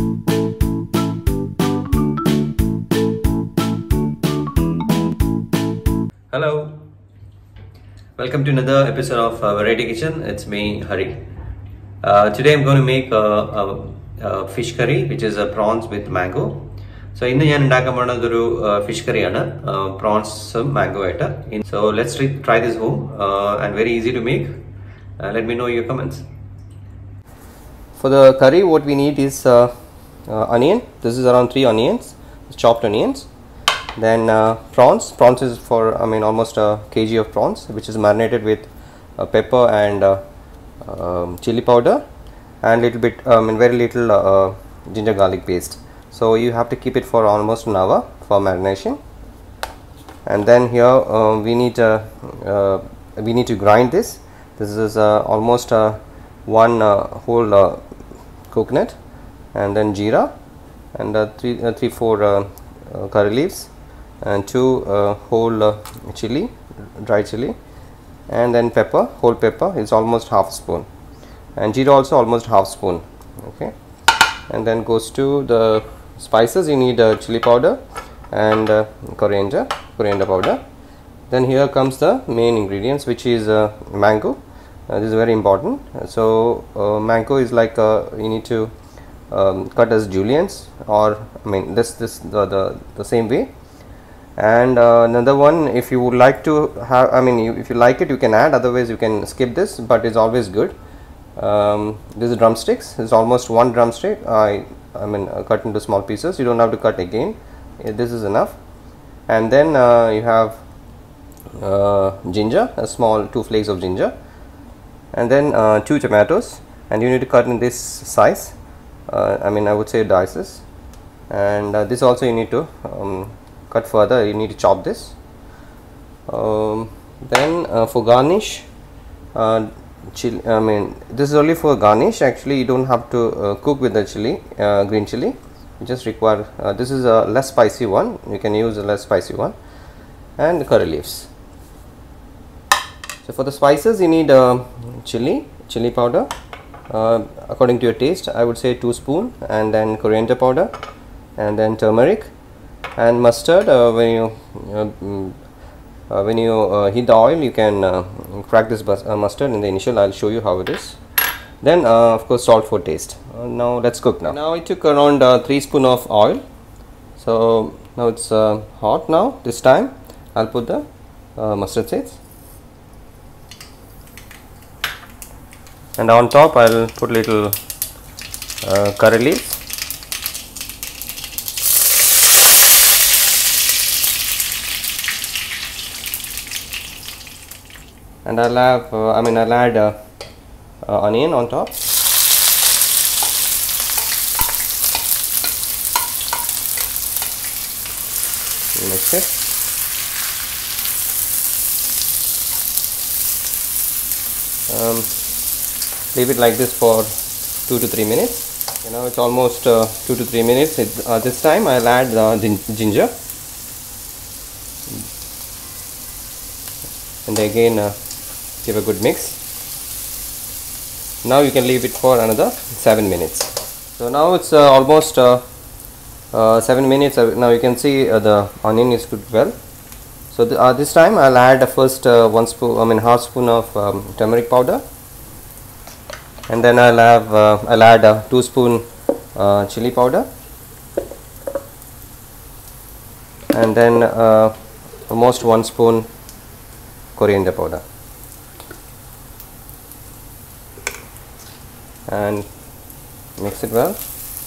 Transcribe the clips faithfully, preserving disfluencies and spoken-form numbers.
Hello, welcome to another episode of uh, Variety Kitchen. It's me, Hari. Uh, today I'm going to make a, a, a fish curry, which is a prawns with mango. So in the end, uh, fish curry uh, prawns mango. So let's try this home uh, and very easy to make. Uh, let me know your comments. For the curry, what we need is uh, uh, onion. This is around three onions, chopped onions. Then uh, prawns. Prawns is for I mean almost a kg of prawns, which is marinated with uh, pepper and uh, um, chili powder and little bit I mean very little uh, ginger garlic paste. So you have to keep it for almost an hour for marination. And then here uh, we need uh, uh, we need to grind this. This is uh, almost uh, one uh, whole uh, coconut, and then jeera, and uh, three uh, three four uh, uh, curry leaves, and two uh, whole uh, chili, dry chili, and then pepper, whole pepper is almost half a spoon, and jeera also almost half spoon. Okay, and then goes to the spices. You need uh, chili powder and uh, coriander coriander powder. Then here comes the main ingredients, which is uh, mango. Uh, this is very important. So uh, mango is like uh, you need to um, cut as juliennes, or I mean this this the the, the same way. And uh, another one, if you would like to have, I mean you, if you like it, you can add, otherwise you can skip this, but it's always good. Um, this is drumsticks. It's almost one drumstick. I I mean uh, cut into small pieces. You don't have to cut again. Uh, this is enough. And then uh, you have uh, ginger, a small two flakes of ginger, and then uh, two tomatoes, and you need to cut in this size. Uh, I mean I would say dices. And uh, this also you need to um, cut further. You need to chop this. Um, then uh, for garnish, uh, chili, I mean this is only for garnish. Actually you don't have to uh, cook with the chili, uh, green chili. You just require uh, this is a less spicy one. You can use a less spicy one. And the curry leaves. So for the spices, you need uh, chili chili powder, uh, according to your taste. I would say two spoon, and then coriander powder, and then turmeric, and mustard. Uh, when you uh, uh, when you uh, heat the oil, you can uh, crack this bus uh, mustard in the initial. I'll show you how it is. Then uh, of course salt for taste. Uh, now let's cook. Now now I took around uh, three spoon of oil. So now it's uh, hot. Now this time I'll put the uh, mustard seeds, and on top I'll put little uh, curry leaves. And I'll have, uh, I mean, I'll add uh, uh, onion on top. Mix it. Um, leave it like this for two to three minutes. You know, it's almost uh, two to three minutes. It, uh, this time I'll add uh, ginger, and again uh, give a good mix. Now you can leave it for another seven minutes. So now it's uh, almost uh, uh, seven minutes. Now you can see uh, the onion is cooked well. So th uh, this time I'll add first uh, one spoon, I mean half spoon of um, turmeric powder, and then I'll have uh, I'll add uh, two spoon uh, chili powder, and then uh, almost one spoon coriander powder, and mix it well.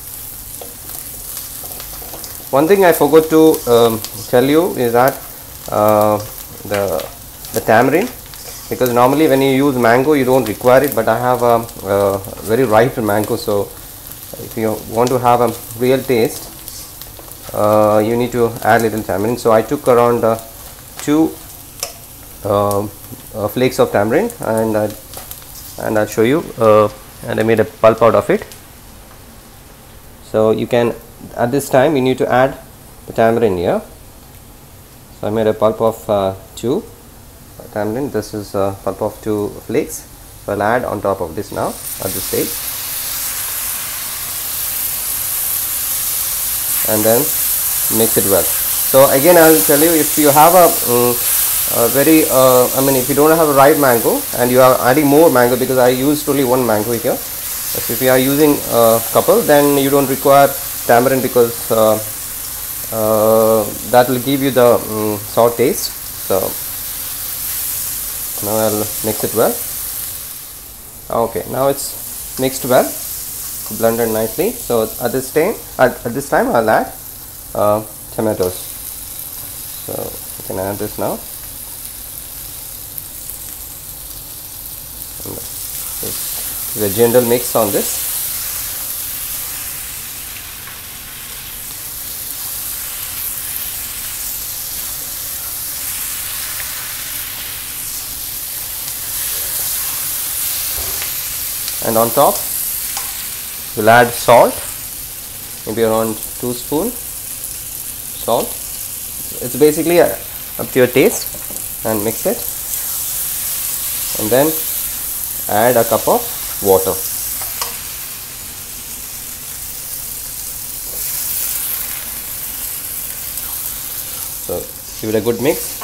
One thing I forgot to um, tell you is that uh, the the tamarind, because normally when you use mango you don't require it, but I have a, a very ripe mango, so if you want to have a real taste, uh, you need to add little tamarind. So I took around uh, two uh, uh, flakes of tamarind, and I, and I'll show you, uh, and I made a pulp out of it. So you can, at this time you need to add the tamarind here. So I made a pulp of uh, two tamarind. This is a pulp of two flakes. So I'll add on top of this now at this stage. and then mix it well. So again, I'll tell you, if you have a, um, a very uh, I mean if you don't have a ripe mango and you are adding more mango, because I used only one mango here, so if you are using a couple, then you don't require tamarind, because uh, uh, that will give you the um, sour taste. So now I'll mix it well. Okay, now it's mixed well, blended nicely. So at this time at, at this time I'll add uh, tomatoes. So you can add this now. The general mix on this. And on top we'll add salt, maybe around two spoon salt. It's basically a, up to your taste, and mix it, and then add a cup of water. So give it a good mix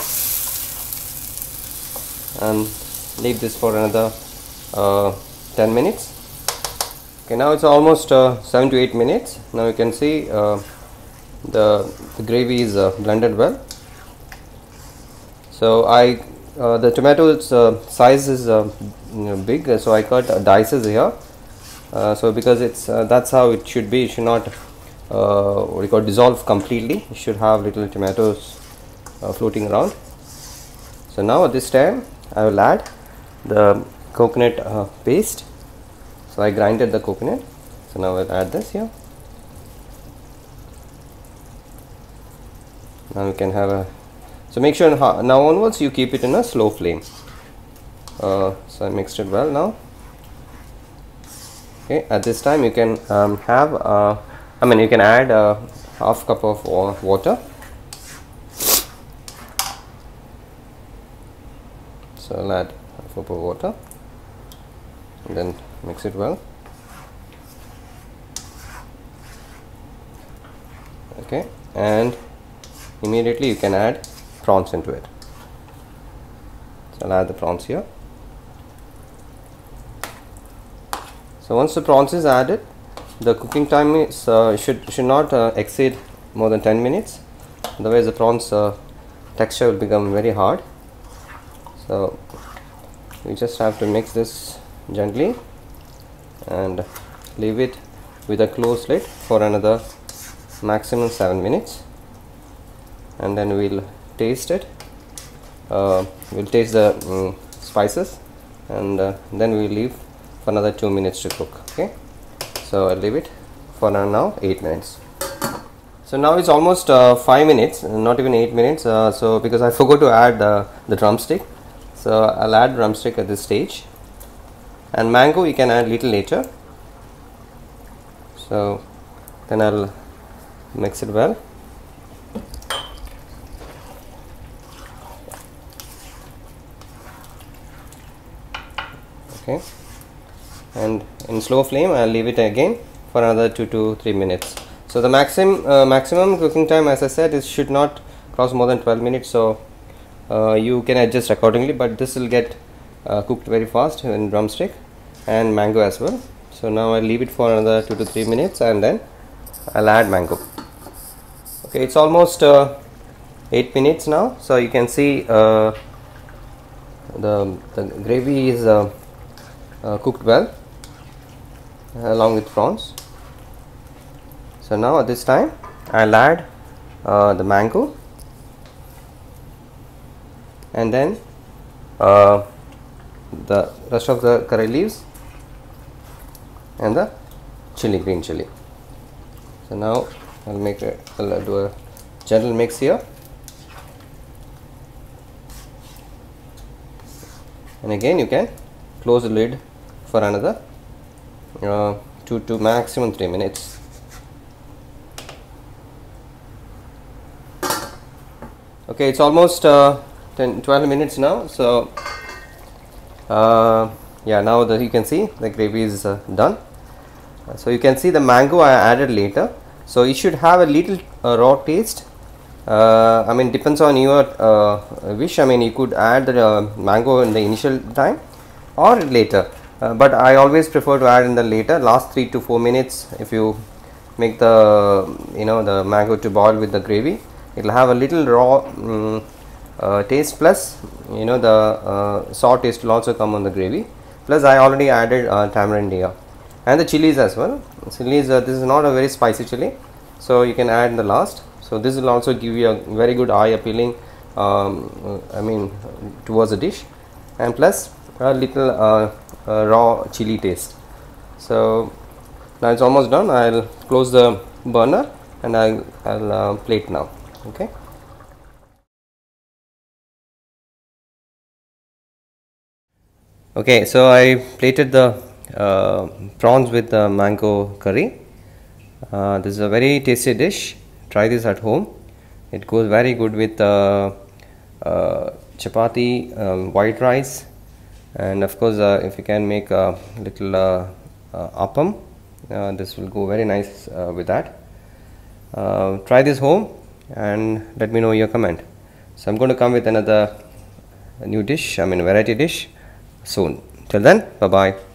and leave this for another uh, ten minutes. Okay, now it's almost uh, seven to eight minutes. Now you can see uh, the, the gravy is uh, blended well. So I uh, the tomatoes uh, size is uh, you know, big, so I cut uh, dices here. Uh, so because it's uh, that's how it should be. It should not uh, what you call dissolve completely. You should have little tomatoes uh, floating around. So now at this time I will add the coconut uh, paste. So I grinded the coconut. So now I'll add this here. Now we can have a. So make sure now onwards you keep it in a slow flame. Uh, so I mixed it well now. Okay, at this time you can um, have uh, I mean you can add a half cup of water. So I'll add half cup of water and then mix it well. Okay, and immediately you can add prawns into it. So I'll add the prawns here. So once the prawns is added, the cooking time is uh, should should not uh, exceed more than ten minutes. Otherwise the prawns uh, texture will become very hard. So we just have to mix this gently and leave it with a closed lid for another maximum seven minutes, and then we'll taste it. Uh, we'll taste the um, spices, and uh, then we'll leave for another two minutes to cook. Okay, so I'll leave it for now eight minutes. So now it's almost uh, five minutes, not even eight minutes. Uh, so because I forgot to add uh, the drumstick, so I'll add drumstick at this stage, and mango you can add little later. So then I'll mix it well. Okay, and in slow flame I'll leave it again for another two to three minutes. So the maximum uh, maximum cooking time, as I said, is should not cross more than twelve minutes. So uh, you can adjust accordingly, but this will get uh, cooked very fast in drumstick and mango as well. So now I'll leave it for another two to three minutes, and then I'll add mango. Okay, it's almost uh, eight minutes now. So you can see uh, the the gravy is uh, uh, cooked well along with prawns. So now at this time I'll add uh, the mango, and then uh, the rest of the curry leaves and the chili, green chili. So now I'll make a, I'll do a gentle mix here, and again you can close the lid for another uh, two to maximum three minutes. Okay, it's almost uh, ten, twelve minutes now. So uh, yeah, now that you can see the gravy is uh, done. So you can see the mango I added later. so it should have a little uh, raw taste. uh, I mean, depends on your uh, wish. I mean, you could add the uh, mango in the initial time or later, uh, but I always prefer to add in the later, last three to four minutes. If you make the you know the mango to boil with the gravy, it will have a little raw um, uh, taste, plus you know the uh, sour taste will also come on the gravy. Plus I already added uh, tamarind here and the chilies as well. Chilies, uh, this is not a very spicy chili, so you can add in the last. So this will also give you a very good eye appealing um, I mean towards the dish, and plus a little uh, uh, raw chili taste. So now it's almost done. I'll close the burner and I'll, I'll uh, plate now. Okay. Okay, so I plated the uh, prawns with the mango curry. Uh, this is a very tasty dish. Try this at home. It goes very good with uh, uh, chapati, um, white rice, and of course uh, if you can make a little uh, uh, appam, uh, this will go very nice uh, with that. Uh, try this home and let me know your comment. So I'm going to come with another new dish, I mean variety dish soon. Till then, bye bye.